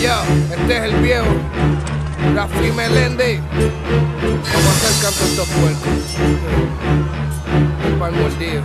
Ya, este es el viejo Rafi Meléndez. Vamos a hacer canto estos puercos. Un pan mordido.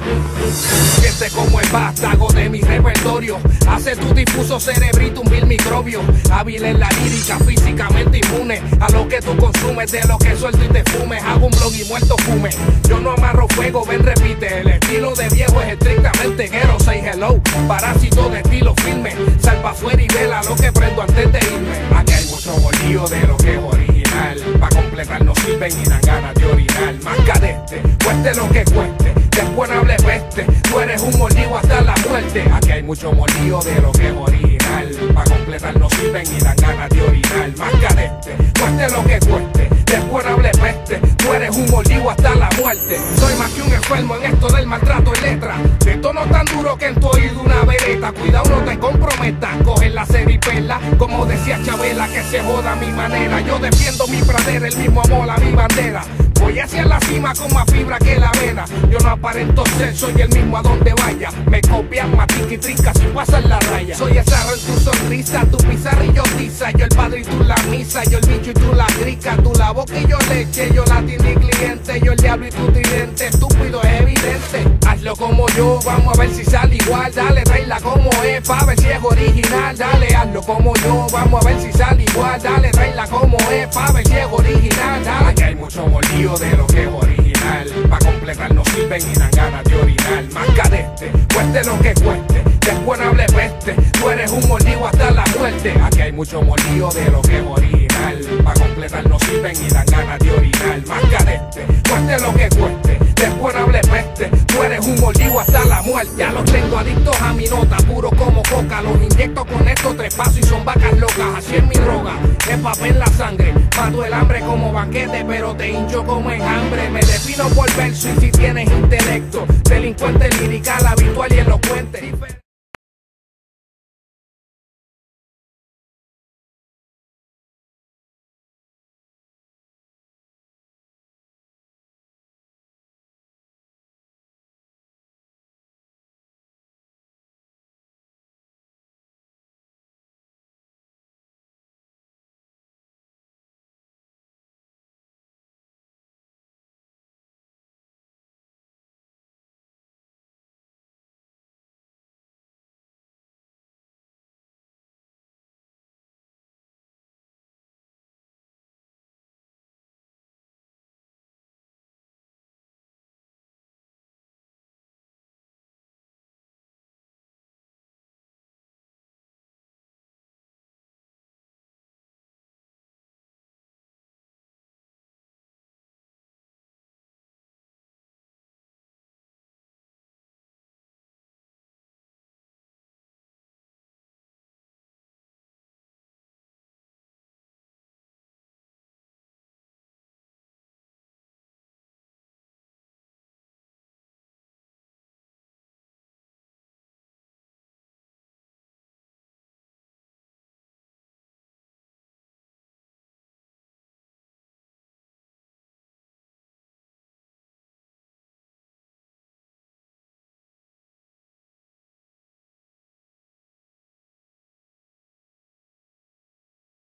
Siente como el vástago de mi repertorio hace tu difuso cerebrito un vil microbio. Hábil en la lírica, físicamente inmune a lo que tú consumes, de lo que suelto y te fumes. Hago un blog y muerto fume. Yo no amarro fuego, ven repite. El estilo de viejo es estrictamente guero. Say hello, parásito de estilo firme. Sal pa' afuera y vela lo que prendo antes de irme. Aquí hay mucho bolío de lo que es original. Pa' completar no sirven y dan ganas de orinar. Más cadete, cueste lo que cueste. Después no hable peste, tú eres un mordido hasta la muerte. Aquí hay mucho mordido de lo que es original. Pa' completar no sirven y dan ganas de orinar. Más cadete, cueste lo que cueste. Después no hable peste, tú eres un mordido hasta la muerte. Soy más que un enfermo en esto del maltrato en letra. De tono tan duro que en tu oído una vereta. Cuidado no te comprometas, coge la ceripela. Como decía Chabela, que se joda a mi manera. Yo defiendo mi pradera, el mismo amor a mi bandera. Voy hacia la cima con más fibra que la avena. Yo no aparento ser, soy el mismo a donde vaya. Me copian, matica y trinca sin pasar la raya. Soy el zarro en tu sonrisa, tu pizarra y yo tiza. Yo el padre y tú la misa, yo el bicho y tú la grica. Tú la boca y yo leche, yo la tienda y cliente. Yo el diablo y tu tridente, estúpido es evidente. Hazlo como yo, vamos a ver si sale igual. Dale, tráela como es, pa' ver si es original. Dale, hazlo como yo, vamos a ver si sale igual. Dale, tráela como es, pa' ver si es original. Dale, que hay mucho molío de lo que es original. Pa' completar no sirven y dan ganas de orinar. Más cadete, cueste lo que cueste. Después no hable peste, tú eres un mordido hasta la muerte. Aquí hay mucho mordido de lo que es original. Pa' completar no sirven y dan ganas de orinar. Más cadete, cueste lo que cueste. Después no hable peste, tú eres un mordido hasta la muerte. Ya los tengo adictos a mi nota, puro como coca. Los inyecto con estos 3 pasos y son vacas locas. Así es mi droga, es papel en la sangre. Mato el hambre como banquete, pero te hincho como enjambre. Me defino por verso y si tienes intelecto. Delincuente lirical, habitual y elocuente.